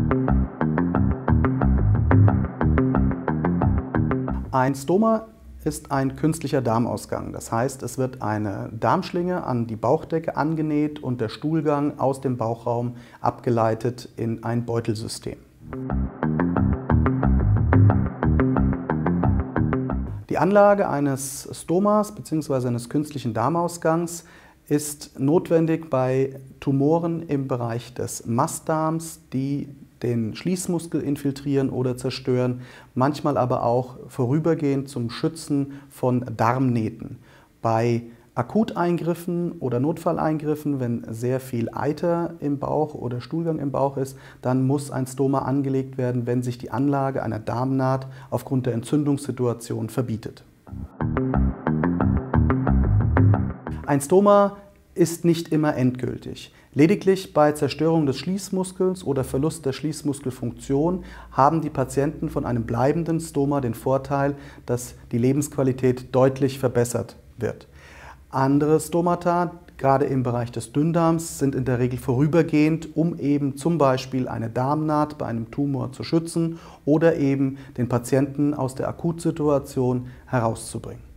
Ein Stoma ist ein künstlicher Darmausgang. Das heißt, es wird eine Darmschlinge an die Bauchdecke angenäht und der Stuhlgang aus dem Bauchraum abgeleitet in ein Beutelsystem. Die Anlage eines Stomas bzw. eines künstlichen Darmausgangs ist notwendig bei Tumoren im Bereich des Mastdarms, die den Schließmuskel infiltrieren oder zerstören, manchmal aber auch vorübergehend zum Schützen von Darmnähten. Bei Akuteingriffen oder Notfalleingriffen, wenn sehr viel Eiter im Bauch oder Stuhlgang im Bauch ist, dann muss ein Stoma angelegt werden, wenn sich die Anlage einer Darmnaht aufgrund der Entzündungssituation verbietet. Ein Stoma ist nicht immer endgültig. Lediglich bei Zerstörung des Schließmuskels oder Verlust der Schließmuskelfunktion haben die Patienten von einem bleibenden Stoma den Vorteil, dass die Lebensqualität deutlich verbessert wird. Andere Stomata, gerade im Bereich des Dünndarms, sind in der Regel vorübergehend, um eben zum Beispiel eine Darmnaht bei einem Tumor zu schützen oder eben den Patienten aus der Akutsituation herauszubringen.